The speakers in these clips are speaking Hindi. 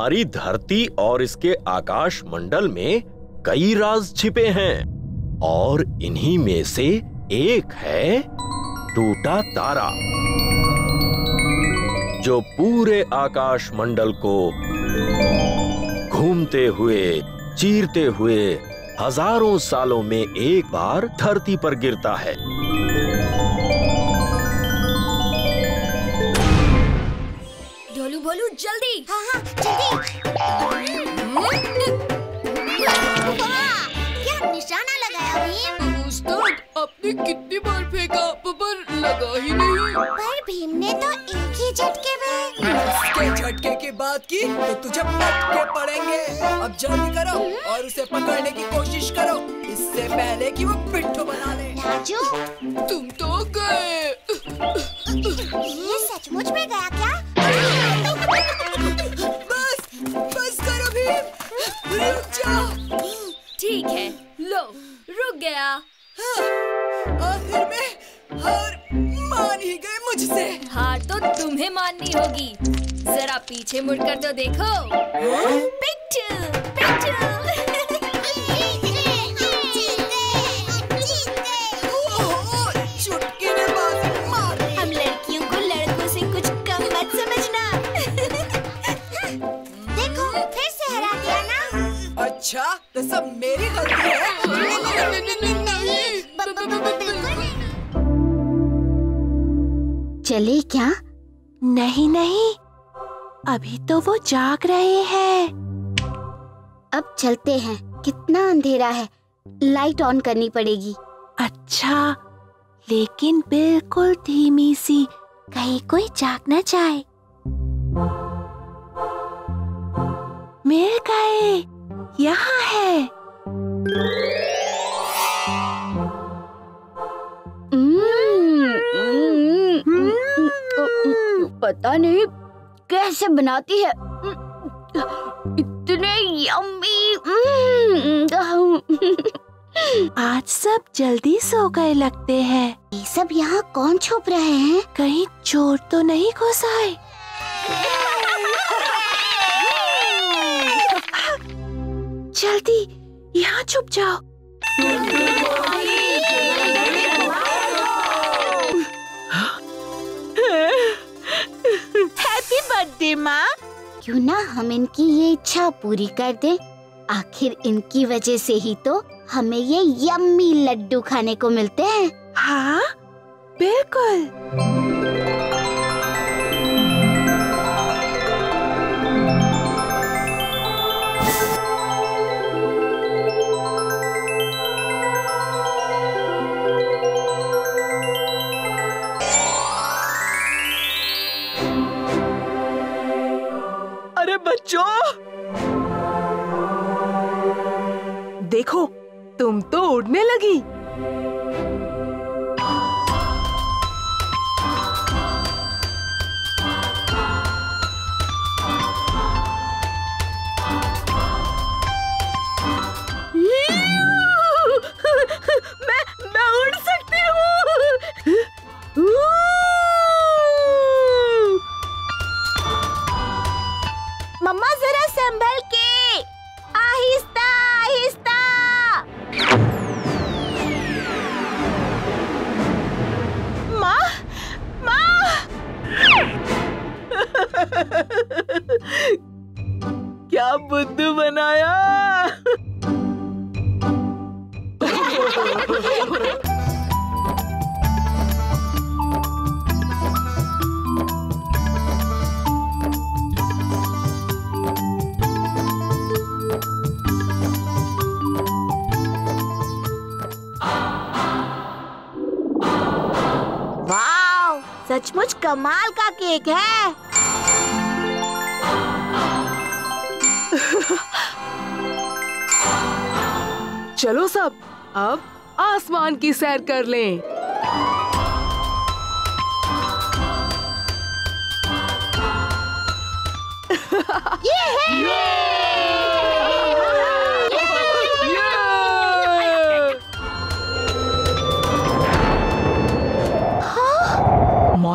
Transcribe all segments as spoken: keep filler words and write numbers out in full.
हमारी धरती और इसके आकाश मंडल में कई राज छिपे हैं और इन्हीं में से एक है टूटा तारा, जो पूरे आकाश मंडल को घूमते हुए, चीरते हुए हजारों सालों में एक बार धरती पर गिरता है। ढोलू भोलू जल्दी। हाँ हाँ जल्दी। क्या निशाना लगाया भीम? उस्ताद, आपने कितनी बार फेंका पर लगा ही नहीं। पर भीम ने तो एक ही झटके में। इसके झटके की बात की तो तुझे पटके पड़ेंगे। अब जल्दी करो और उसे पकड़ने की कोशिश करो, इससे पहले कि वो पिट्ठू बना ले। राजू, तुम तो गए। ये सचमुच में गया क्या? बस बस करो भीम, रुक जाओ। ठीक है, लो रुक गया। हाँ, आखिर में हार मान ही गए मुझसे। हार तो तुम्हें माननी होगी, जरा पीछे मुड़कर तो देखो। पिट्ठू, पिट्ठू। चुटकी ने बात मार दी। हम लड़कियों को लड़कों से कुछ कम मत समझना। देखो फिर से हरा दिया ना। अच्छा तो सब मेरी गलती है। चले क्या? नहीं नहीं, अभी तो वो जाग रहे हैं। अब चलते हैं, कितना अंधेरा है, लाइट ऑन करनी पड़ेगी। अच्छा, लेकिन बिल्कुल धीमी सी, कहीं कोई जाग न जाए। मिल गए, यहाँ है। पता नहीं कैसे बनाती है, इतने यम्मी। आज सब जल्दी सो गए लगते हैं। ये सब यहाँ कौन छुप रहे हैं? कहीं चोर तो नहीं घुस आए? जल्दी यहाँ छुप जाओ। हैप्पी बर्थडे माँ। क्यों ना हम इनकी ये इच्छा पूरी कर दें। आखिर इनकी वजह से ही तो हमें ये यम्मी लड्डू खाने को मिलते हैं। हाँ बिल्कुल। अरे बच्चों, देखो तुम तो उड़ने लगी। मैं मैं उड़ सकती हूँ। मम्मा जरा संभल के, आहिस्ता आहिस्ता। माँ, माँ। क्या बुद्धू बनाया। वाव, सचमुच कमाल का केक है। चलो सब अब आसमान की सैर कर लें।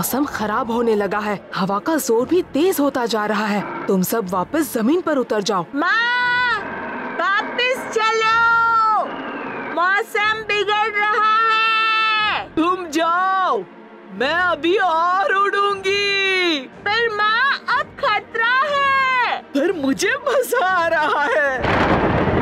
मौसम खराब होने लगा है, हवा का जोर भी तेज होता जा रहा है। तुम सब वापस जमीन पर उतर जाओ। माँ, वापस चलो, मौसम बिगड़ रहा है। तुम जाओ, मैं अभी और उड़ूंगी। पर माँ, अब खतरा है। पर मुझे मजा आ रहा है।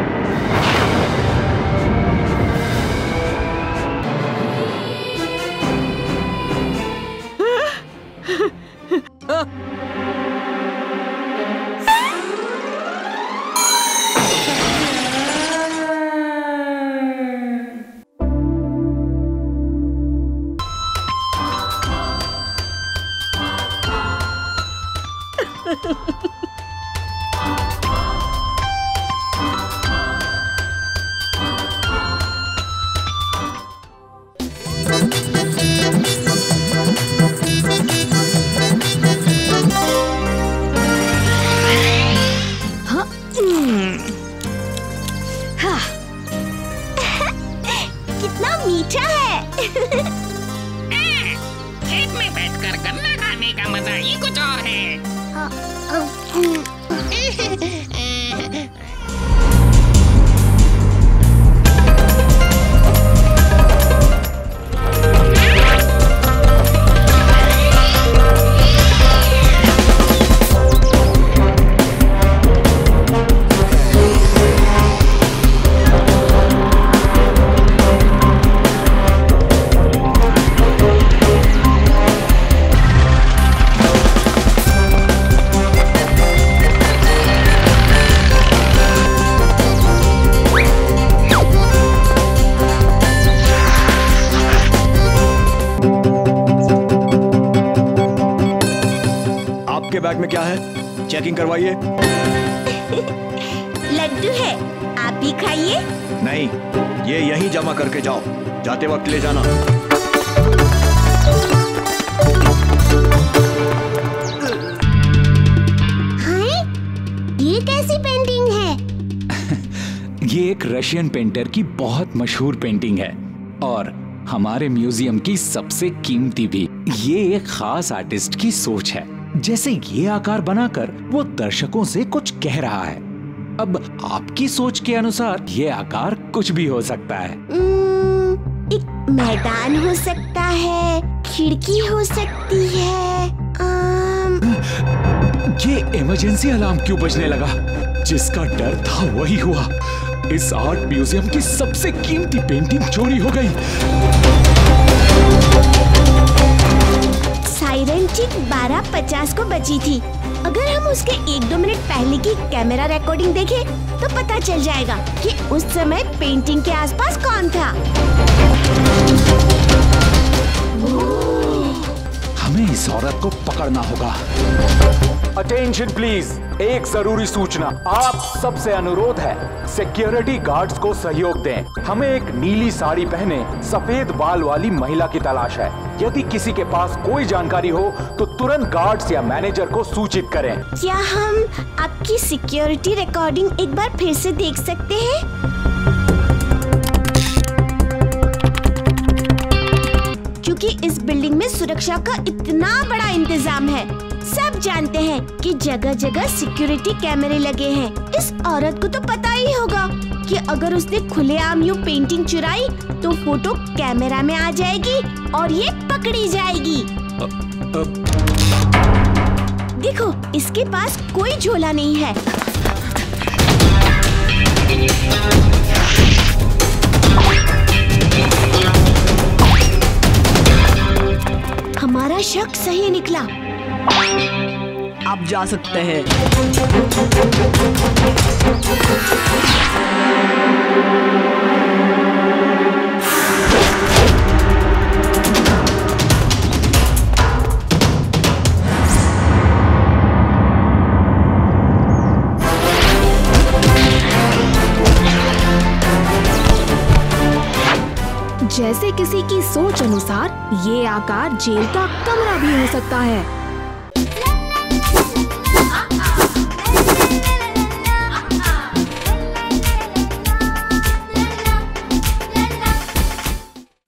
कितना मीठा है। खेत में बैठकर गन्ना खाने का मजा ही कुछ और है। बैग में क्या है? चेकिंग करवाइए। लड्डू है, आप भी खाइए। नहीं, ये यहीं जमा करके जाओ, जाते वक्त ले जाना। हाय, ये कैसी पेंटिंग है? ये एक रशियन पेंटर की बहुत मशहूर पेंटिंग है और हमारे म्यूजियम की सबसे कीमती भी। ये एक खास आर्टिस्ट की सोच है। जैसे ये आकार बनाकर वो दर्शकों से कुछ कह रहा है। अब आपकी सोच के अनुसार ये आकार कुछ भी हो सकता है। एक मैदान हो सकता है, खिड़की हो सकती है। आम... ये इमरजेंसी अलार्म क्यों बजने लगा? जिसका डर था वही हुआ। इस आर्ट म्यूजियम की सबसे कीमती पेंटिंग चोरी हो गई। साइरन ठीक बारह पचास को बची थी। अगर हम उसके एक दो मिनट पहले की कैमरा रिकॉर्डिंग देखें तो पता चल जाएगा कि उस समय पेंटिंग के आसपास कौन था। हमें इस औरत को पकड़ना होगा। अटेंशन प्लीज, एक जरूरी सूचना। आप सबसे अनुरोध है, सिक्योरिटी गार्ड्स को सहयोग दें। हमें एक नीली साड़ी पहने सफेद बाल वाली महिला की तलाश है। यदि किसी के पास कोई जानकारी हो तो तुरंत गार्ड्स या मैनेजर को सूचित करें। क्या हम आपकी सिक्योरिटी रिकॉर्डिंग एक बार फिर से देख सकते हैं? क्योंकि इस बिल्डिंग में सुरक्षा का इतना बड़ा इंतजाम है। सब जानते हैं कि जगह जगह सिक्योरिटी कैमरे लगे हैं। इस औरत को तो पता ही होगा कि अगर उसने खुलेआम यूं पेंटिंग चुराई तो फोटो कैमरा में आ जाएगी और ये पकड़ी जाएगी। अ, अ... देखो, इसके पास कोई झोला नहीं है। हमारा शक सही निकला। आप जा सकते हैं। जैसे किसी की सोच अनुसार ये आकार जेल का कमरा भी हो सकता है।